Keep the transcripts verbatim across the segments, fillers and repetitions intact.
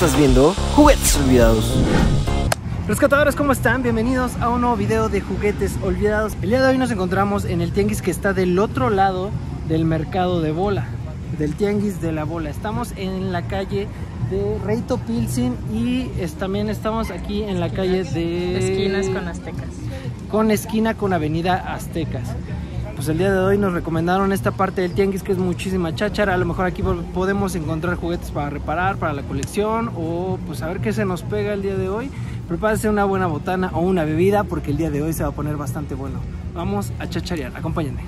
estás viendo Juguetes Olvidados. Rescatadores, ¿cómo están? Bienvenidos a un nuevo video de Juguetes Olvidados. El día de hoy nos encontramos en el tianguis que está del otro lado del mercado de bola, del tianguis de la bola. Estamos en la calle de Reito Pilsen y es, también estamos aquí en la calle de... Esquinas con Aztecas. Con esquina con Avenida Aztecas. Pues el día de hoy nos recomendaron esta parte del tianguis que es muchísima cháchara. A lo mejor aquí podemos encontrar juguetes para reparar, para la colección, o pues a ver qué se nos pega el día de hoy. Prepárense una buena botana o una bebida porque el día de hoy se va a poner bastante bueno. Vamos a chacharear, acompáñenme.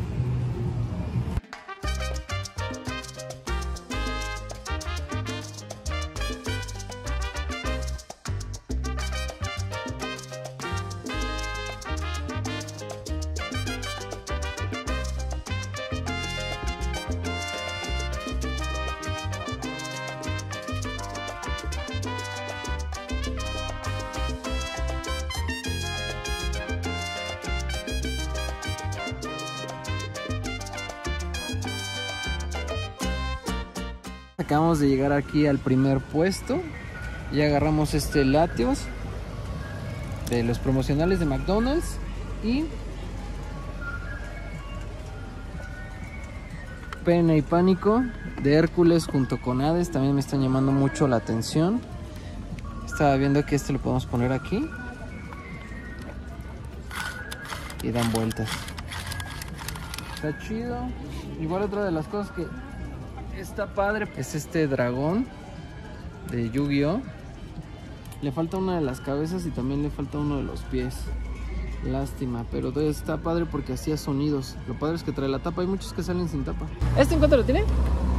Acabamos de llegar aquí al primer puesto y agarramos este Latios de los promocionales de McDonald's y Pena y Pánico de Hércules junto con Hades. También me están llamando mucho la atención. Estaba viendo que este lo podemos poner aquí y dan vueltas. Está chido. Igual otra de las cosas que está padre es este dragón de Yu-Gi-Oh! Le falta una de las cabezas y también le falta uno de los pies. Lástima, pero está padre porque hacía sonidos. Lo padre es que trae la tapa. Hay muchos que salen sin tapa. ¿Este en cuánto lo tiene?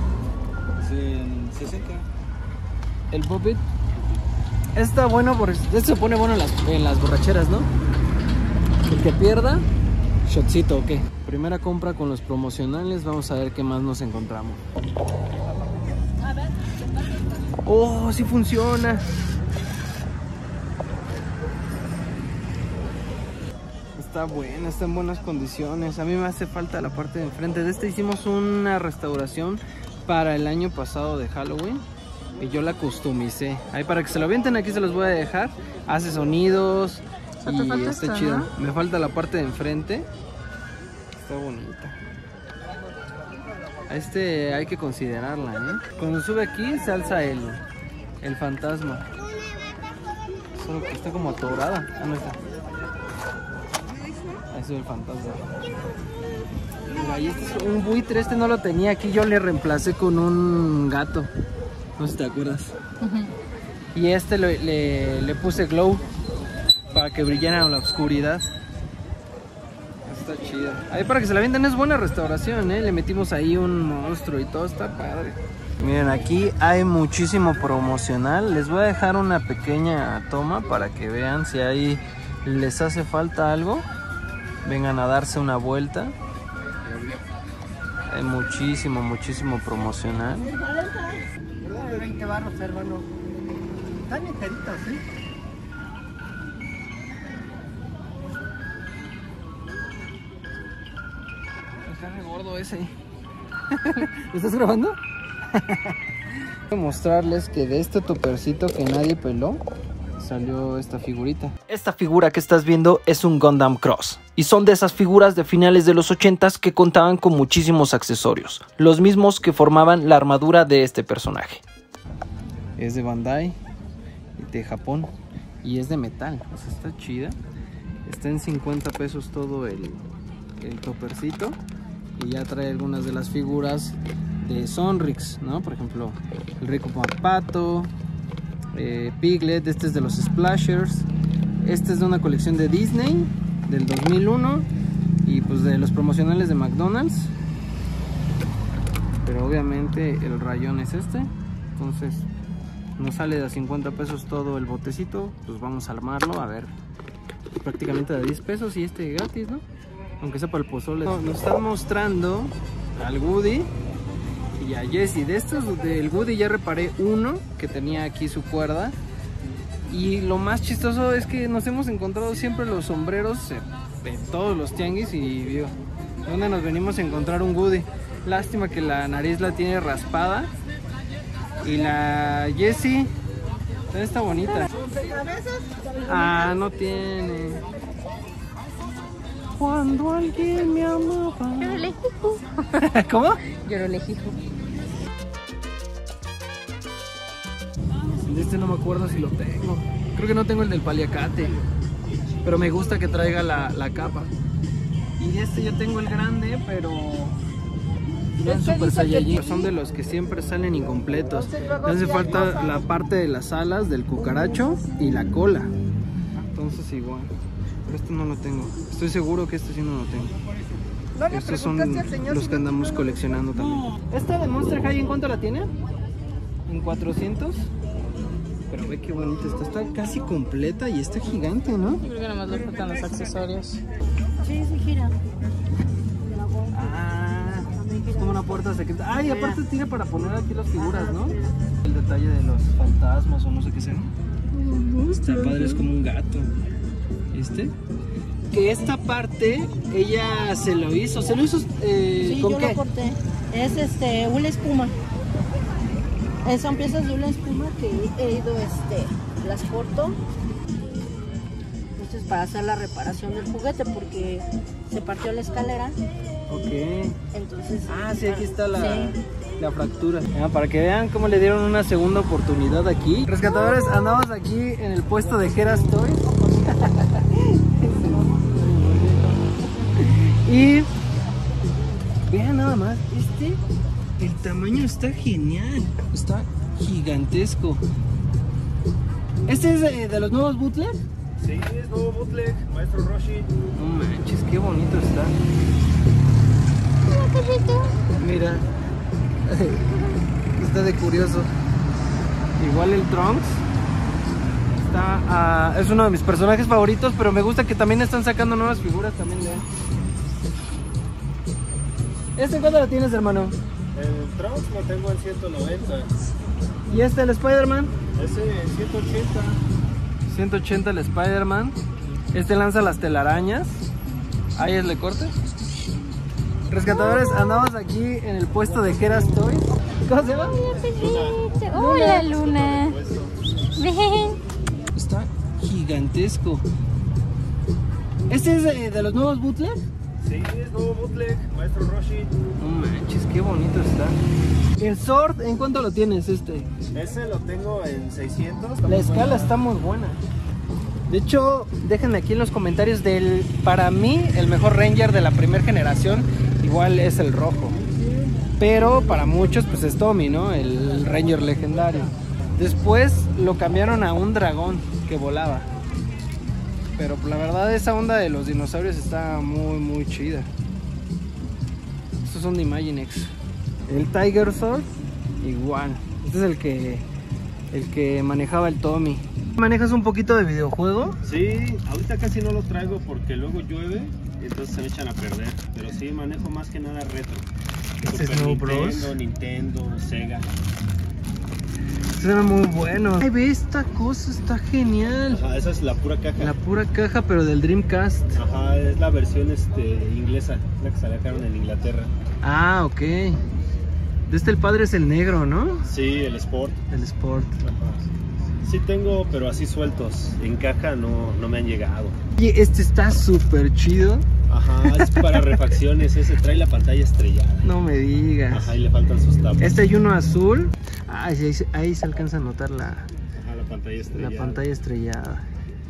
En sesenta. El Puppet. Está bueno porque este se pone bueno en las, en las borracheras, ¿no? El que pierda, shotcito, ¿o qué? Primera compra con los promocionales. Vamos a ver qué más nos encontramos. Oh, sí funciona. Está buena, está en buenas condiciones. A mí me hace falta la parte de enfrente. De este hicimos una restauración para el año pasado de Halloween y yo la customicé. Ahí para que se lo avienten, aquí se los voy a dejar. Hace sonidos y está esto, chido, ¿no? Me falta la parte de enfrente. Está bonita. A este hay que considerarla, ¿eh? Cuando sube aquí se alza el, el fantasma. Solo que está como atorada. Ah, no está. Ahí sube el fantasma. Mira, y este es un buitre. Este no lo tenía aquí. Yo le reemplacé con un gato. No sé si te acuerdas. Uh-huh. Y este le, le, le puse glow para que brillara en la oscuridad. Está chido. Ahí para que se la avienten, es buena restauración, ¿eh? Le metimos ahí un monstruo y todo, está padre. Miren, aquí hay muchísimo promocional. Les voy a dejar una pequeña toma para que vean si ahí les hace falta algo. Vengan a darse una vuelta. Hay muchísimo, muchísimo promocional. veinte barros, hermano. Están enteritos, ¿sí? Está re gordo ese. ¿Lo estás grabando? Voy a mostrarles que de este topercito que nadie peló salió esta figurita. Esta figura que estás viendo es un Gundam Cross y son de esas figuras de finales de los ochentas que contaban con muchísimos accesorios, los mismos que formaban la armadura de este personaje. Es de Bandai, de Japón, y es de metal, o sea, está chida. Está en cincuenta pesos todo el, el topercito. Y ya trae algunas de las figuras de Sonrix, ¿no? Por ejemplo, el Rico Pato, eh, Piglet. Este es de los Splashers. Este es de una colección de Disney del dos mil uno. Y pues de los promocionales de McDonald's. Pero obviamente el rayón es este. Entonces nos sale de a cincuenta pesos todo el botecito. Pues vamos a armarlo, a ver. Prácticamente de diez pesos y este gratis, ¿no? Aunque sea para el pozole. Nos están mostrando al Woody y a Jessie. De estos, del Woody ya reparé uno que tenía aquí su cuerda. Y lo más chistoso es que nos hemos encontrado siempre los sombreros de todos los tianguis. Y digo, ¿dónde nos venimos a encontrar un Woody? Lástima que la nariz la tiene raspada. Y la Jessie Esta está bonita. Ah, no tiene. Cuando alguien me amaba. Yo lo lejijo. ¿Cómo? Yo lo lejijo. De este no me acuerdo si lo tengo. Creo que no tengo el del paliacate. Pero me gusta que traiga la, la capa. Y de este yo tengo el grande, pero no en Super Saiyajin. Son de los que siempre salen incompletos. Me hace falta la parte de las alas del cucaracho y la cola. Entonces igual. Pero este no lo tengo. Estoy seguro que este sí no lo tengo. Estos son los que andamos coleccionando también. ¿Esta de Monster High en cuánto la tiene? ¿En cuatrocientos? Pero ve qué bonita está. Está casi completa y está gigante, ¿no? Yo creo que nada más le faltan los accesorios. Sí, se gira. Ah, es como una puerta secreta. Ah, y aparte tiene para poner aquí las figuras, ¿no? El detalle de los fantasmas o no sé qué sea. Está padre, es como un gato. ¿Este? Que esta parte ella se lo hizo. ¿Se lo hizo eh, sí, con yo qué? lo corté. Es este, una espuma. Eh, son piezas de una espuma que he ido, este, las corto. Esto es para hacer la reparación del juguete porque se partió la escalera. Ok. Entonces. Ah, sí, aquí está la, sí. la fractura. Ah, para que vean cómo le dieron una segunda oportunidad aquí. Rescatadores, andamos aquí en el puesto de Hera's Toys. Y vean nada más, este, el tamaño está genial, está gigantesco. ¿Este es de, de los nuevos bootleg? Sí, es nuevo bootleg, Maestro Roshi. No manches, qué bonito está. Mira, está de curioso. Igual el Trunks. Está, uh, es uno de mis personajes favoritos, pero me gusta que también están sacando nuevas figuras también de él. ¿Este cuánto lo tienes, hermano? El Trunks lo tengo en ciento noventa. ¿Y este, el Spider-Man? Ese en ciento ochenta. ciento ochenta el Spider-Man. Este lanza las telarañas. Ahí es le corte. Rescatadores, andamos aquí en el puesto de Hera's Toys. ¿Cómo se llama? Hola, Luna. Ven. Está gigantesco. ¿Este es de, de los nuevos bootleg? Sí, es nuevo bootleg, Maestro Roshi. No manches, qué bonito está. ¿El Sword en cuánto lo tienes este? Ese lo tengo en seiscientos. La escala está muy buena. De hecho, déjenme aquí en los comentarios del, para mí, el mejor Ranger de la primera generación, igual es el rojo. Pero para muchos, pues es Tommy, ¿no? El Ranger legendario. Después lo cambiaron a un dragón que volaba. Pero la verdad esa onda de los dinosaurios está muy muy chida. Estos son de Imaginex. El Tiger Sword, igual. Este es el que el que manejaba el Tommy. ¿Manejas un poquito de videojuego? Sí, ahorita casi no lo traigo porque luego llueve y entonces se me echan a perder. Pero sí, manejo más que nada retro. Este es Super Snow Bros. Nintendo, Nintendo, Sega. Suena muy bueno. Ay, ve esta cosa, está genial. Ajá, esa es la pura caja. La pura caja, pero del Dreamcast. Ajá, es la versión este, inglesa, la que sacaron en Inglaterra. Ah, ok. De este el padre es el negro, ¿no? Sí, el Sport. El Sport. Ajá. Sí tengo, pero así sueltos. En caja no, no me han llegado. Oye, este está súper chido. Ajá, es para refacciones, ese trae la pantalla estrellada. No me digas. Ajá, y le faltan sus tapas. Este hay uno azul. Ah, sí, ahí, se- ahí se alcanza a notar la, Ajá, la pantalla estrellada. la pantalla estrellada.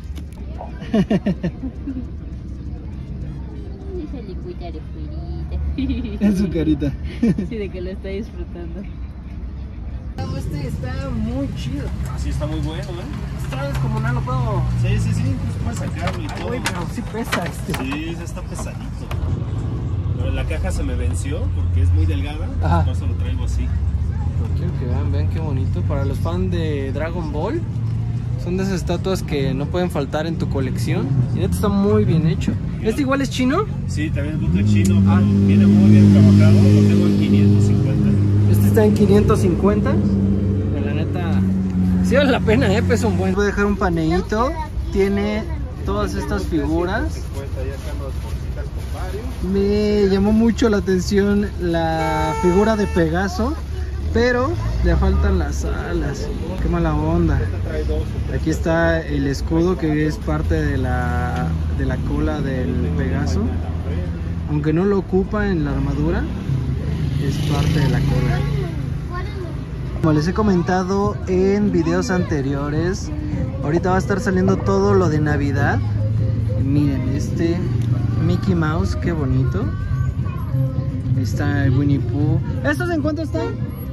En su carita. Sí, de que lo está disfrutando. Este está muy chido. Sí, está muy bueno, ¿eh? Esta vez como no lo puedo. Sí, sí, sí, incluso puedes sacarlo y Ay, todo. güey, pero sí pesa este. Sí, ese está pesadito. Pero la caja se me venció porque es muy delgada. Ajá. Por eso lo traigo así. Pero quiero que vean, vean qué bonito. Para los fans de Dragon Ball, son de esas estatuas que no pueden faltar en tu colección. Y neta está muy bien hecho. ¿Este igual es chino? Sí, también es bootleg chino, pero Ah. viene muy bien trabajado. Lo tengo en quinientos cincuenta. Este está en quinientos cincuenta. Pero la neta, sí vale la pena, ¿eh? Pesa un buen. Voy a dejar un paneíto. Tiene todas estas figuras. cincuenta, ya están las bolsitas con varios. Me llamó mucho la atención la figura de Pegaso. pero le faltan las alas. Qué mala onda. Aquí está el escudo que es parte de la, de la cola del Pegaso. Aunque no lo ocupa en la armadura, es parte de la cola. Como les he comentado en videos anteriores, ahorita va a estar saliendo todo lo de Navidad. Y miren, este Mickey Mouse, qué bonito. Ahí está el Winnie Pooh. ¿Estos en cuánto están?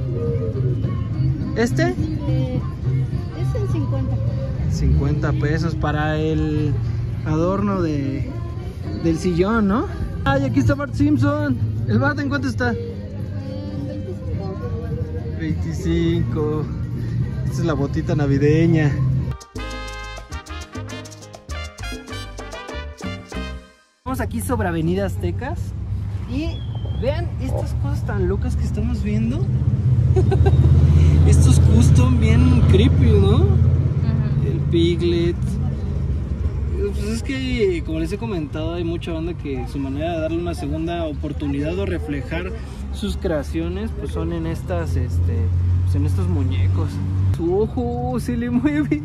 ¿Este? Eh, es en cincuenta. cincuenta pesos para el adorno de, del sillón, ¿no? Ay, aquí está Bart Simpson. ¿El Bart en cuánto está? veinticinco. Esta es la botita navideña. Estamos aquí sobre Avenida Aztecas y vean estas cosas tan locas que estamos viendo. Estos custom bien creepy, ¿no? Uh-huh. El Piglet. Pues es que, como les he comentado, hay mucha banda que su manera de darle una segunda oportunidad o reflejar sus creaciones, pues son en estas, este, pues en estos muñecos. Su ojo se le mueve.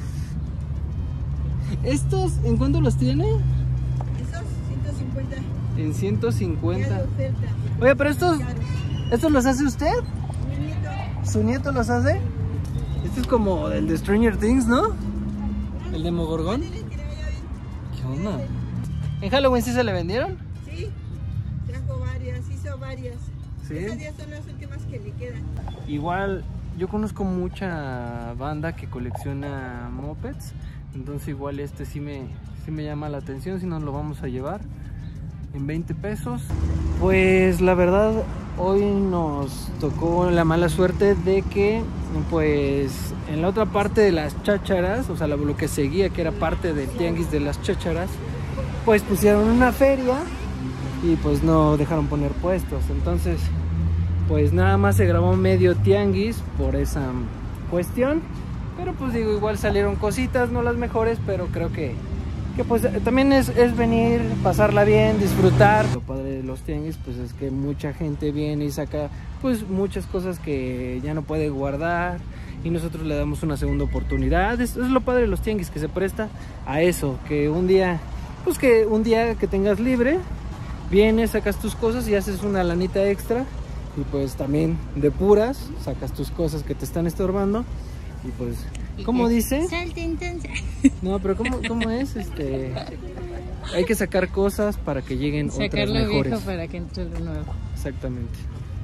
¿Estos en cuánto los tiene? Esos ciento cincuenta. En ciento cincuenta. Oye, pero estos, ¿estos los hace usted? Mi nieto. ¿Su nieto los hace? Este es como el de Stranger Things, ¿no? El de Mogorgón. ¿Qué onda? ¿En Halloween sí se le vendieron? Sí, trajo varias, hizo varias. ¿Sí? Esas días son las últimas que le quedan. Igual, yo conozco mucha banda que colecciona mopeds, entonces igual este sí me, sí me llama la atención, si nos lo vamos a llevar en veinte pesos. Pues la verdad, hoy nos tocó la mala suerte de que pues en la otra parte de las chácharas, o sea lo que seguía que era parte del tianguis de las chácharas, pues pusieron una feria y pues no dejaron poner puestos. Entonces pues nada más se grabó medio tianguis por esa cuestión, pero pues digo, igual salieron cositas, no las mejores, pero creo que que pues también es, es venir, pasarla bien, disfrutar. Lo padre de los tianguis pues es que mucha gente viene y saca pues muchas cosas que ya no puede guardar y nosotros le damos una segunda oportunidad. Es, es lo padre de los tianguis, que se presta a eso, que un día pues que un día que tengas libre, vienes, sacas tus cosas y haces una lanita extra y pues también de puras sacas tus cosas que te están estorbando y pues ¿cómo dice? No, pero ¿cómo, cómo es? Este, hay que sacar cosas para que lleguen Sacar otras lo mejores. viejo para que entre lo nuevo. Exactamente.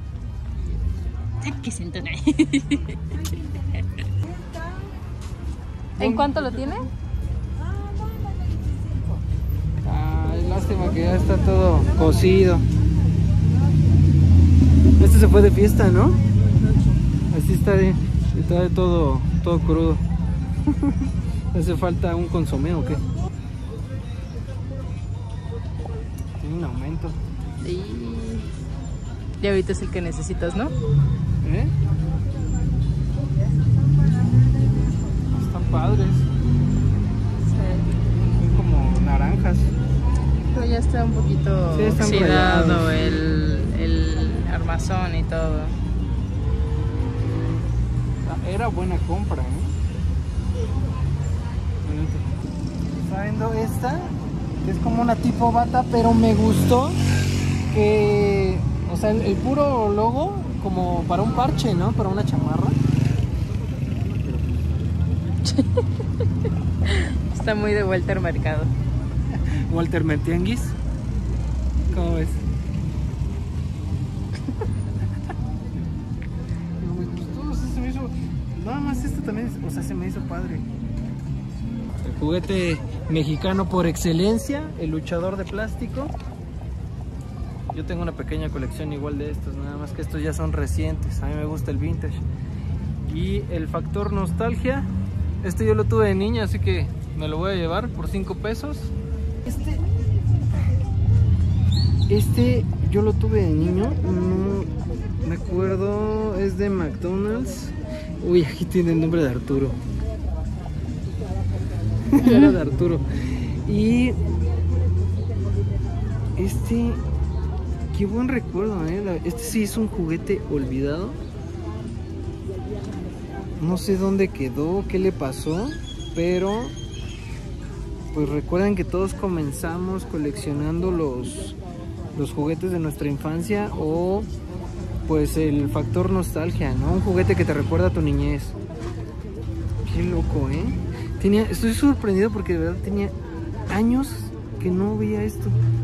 ¿Qué siento? ¿En cuánto lo tiene? Ay, lástima que ya está todo cocido. Este se fue de fiesta, ¿no? Así está de, está de todo, todo crudo. ¿Hace falta un consomé o qué? Tiene un aumento. Sí. Y ahorita es el que necesitas, ¿no? ¿Eh? Están padres. Sí. Son como naranjas. Pero ya está un poquito Sí, están oxidado rayados. el, el armazón y todo. Era buena compra, ¿eh? ¿Está viendo esta? Que es como una tipo bata, pero me gustó que, o sea, el, el puro logo como para un parche, ¿no? Para una chamarra. Está muy de vuelta al mercado. Walter Mertianguis. ¿Cómo ves? Me gustó, o sea, se me hizo. Nada más este también, o sea, se me hizo padre. El juguete mexicano por excelencia, el luchador de plástico. Yo tengo una pequeña colección igual de estos, nada más que estos ya son recientes. A mí me gusta el vintage. Y el factor nostalgia, este yo lo tuve de niña, así que me lo voy a llevar por cinco pesos. Este, este yo lo tuve de niño, no me acuerdo, es de McDonald's. Uy, aquí tiene el nombre de Arturo. Era de Arturo. Y este, qué buen recuerdo, ¿eh? Este sí es un juguete olvidado. No sé dónde quedó, qué le pasó, pero pues recuerden que todos comenzamos coleccionando los, los juguetes de nuestra infancia o pues el factor nostalgia, ¿no? Un juguete que te recuerda a tu niñez. Qué loco, ¿eh? Tenía, estoy sorprendido porque de verdad tenía años que no veía esto.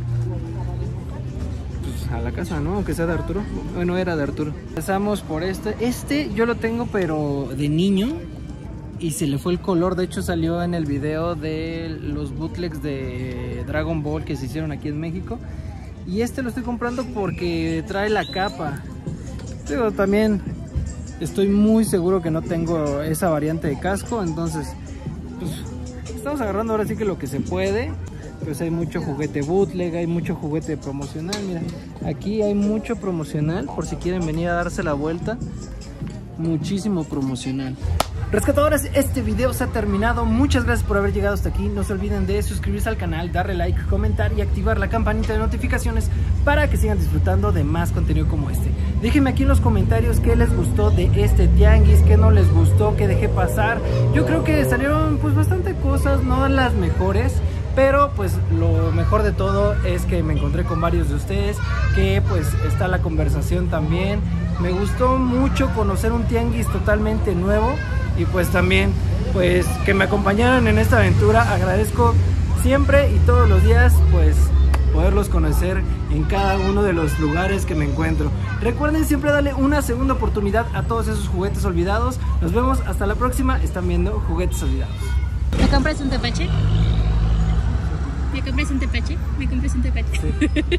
Pues a la casa, ¿no? Aunque sea de Arturo. Bueno, era de Arturo. Empezamos por este. Este yo lo tengo pero de niño y se le fue el color. De hecho salió en el video de los bootlegs de Dragon Ball que se hicieron aquí en México. Y este lo estoy comprando porque trae la capa. Pero también estoy muy seguro que no tengo esa variante de casco, entonces pues, estamos agarrando ahora sí que lo que se puede. Pues hay mucho juguete bootleg, hay mucho juguete promocional. Mira, aquí hay mucho promocional por si quieren venir a darse la vuelta. Muchísimo promocional. Rescatadores, este video se ha terminado. Muchas gracias por haber llegado hasta aquí. No se olviden de suscribirse al canal, darle like, comentar y activar la campanita de notificaciones para que sigan disfrutando de más contenido como este. Déjenme aquí en los comentarios qué les gustó de este tianguis, qué no les gustó, qué dejé pasar. Yo creo que salieron pues bastante cosas, no las mejores, pero pues lo mejor de todo es que me encontré con varios de ustedes, que pues está la conversación también. Me gustó mucho conocer un tianguis totalmente nuevo y pues también pues que me acompañaran en esta aventura. Agradezco siempre y todos los días pues poderlos conocer en cada uno de los lugares que me encuentro. Recuerden siempre darle una segunda oportunidad a todos esos juguetes olvidados. Nos vemos hasta la próxima. Están viendo Juguetes Olvidados. ¿Me compras un tepache? ¿Me compras un tepache? ¿Me compras un tepache? Sí.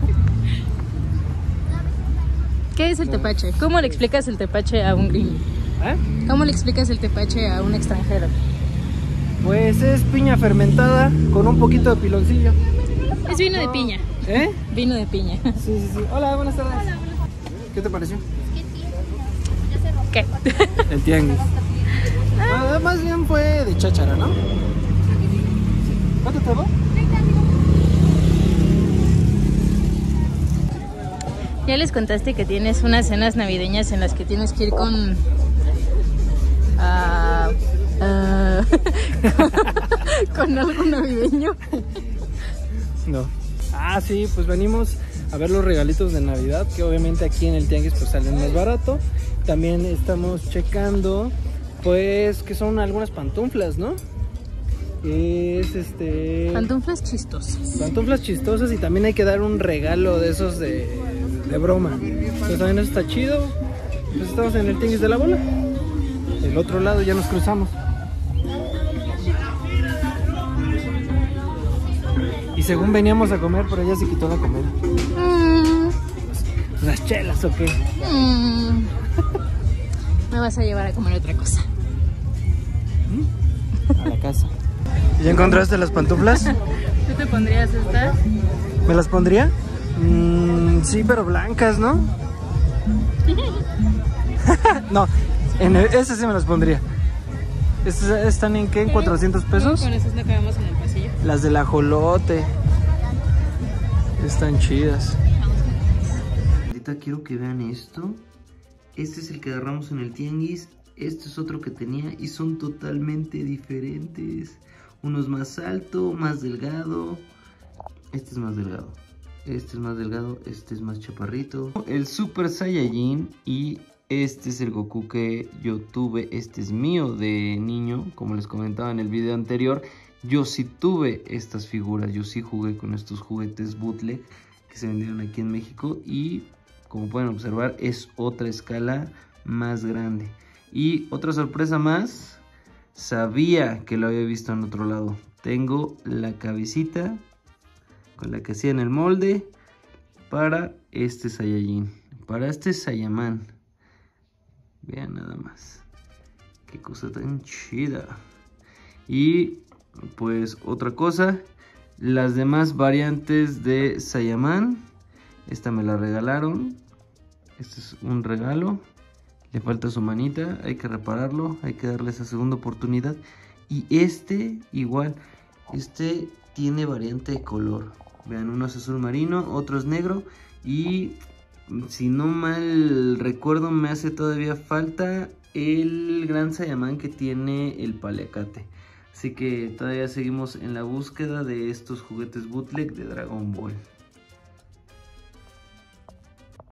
¿Qué es el tepache? ¿Cómo le explicas el tepache a un gringo? ¿Eh? ¿Cómo le explicas el tepache a un extranjero? Pues es piña fermentada con un poquito de piloncillo. Es vino de piña. ¿Eh? Vino de piña. Sí, sí, sí. Hola, buenas tardes. Hola, ¿qué te pareció? ¿Qué? El tianguis. Ah, más bien fue de cháchara, ¿no? ¿Cuánto te va? Ya les contaste que tienes unas cenas navideñas en las que tienes que ir con... Uh, uh, con algo navideño. No. Ah, sí, pues venimos a ver los regalitos de Navidad, que obviamente aquí en el tianguis pues salen más barato. También estamos checando pues que son algunas pantuflas, ¿no? Es este... Pantuflas chistosas. Pantuflas chistosas y también hay que dar un regalo de esos de, de broma. Entonces también eso está chido. Pues estamos en el tianguis de la bola. Del otro lado ya nos cruzamos. Y según veníamos a comer, pero ya se quitó la comida. Mm. ¿Las chelas o qué? Mm. Me vas a llevar a comer otra cosa. A la casa. ¿Ya encontraste las pantuflas? ¿Tú te pondrías estas? ¿Me las pondría? Mm, sí, pero blancas, ¿no? No, en el, esas sí me las pondría. ¿Estas están en qué? ¿En cuatrocientos pesos? No, con esas no cabemos en el pasillo. Las del ajolote. Están chidas. Ahorita quiero que vean esto. Este es el que agarramos en el tianguis. Este es otro que tenía y son totalmente diferentes. Uno es más alto, más delgado. Este es más delgado. Este es más delgado, este es más chaparrito. El Super Saiyajin y este es el Goku que yo tuve. Este es mío de niño, como les comentaba en el video anterior. Yo sí tuve estas figuras, yo sí jugué con estos juguetes bootleg que se vendieron aquí en México. Y como pueden observar es otra escala más grande. Y otra sorpresa más, sabía que lo había visto en otro lado. Tengo la cabecita con la que hacían el molde para este Saiyajin, para este Saiyaman. Vean nada más, qué cosa tan chida. Y pues otra cosa, las demás variantes de Saiyaman, esta me la regalaron. Este es un regalo. Le falta su manita, hay que repararlo, hay que darle esa segunda oportunidad. Y este igual, este tiene variante de color. Vean, uno es azul marino, otro es negro. Y si no mal recuerdo, me hace todavía falta el Gran Saiyaman que tiene el paliacate. Así que todavía seguimos en la búsqueda de estos juguetes bootleg de Dragon Ball.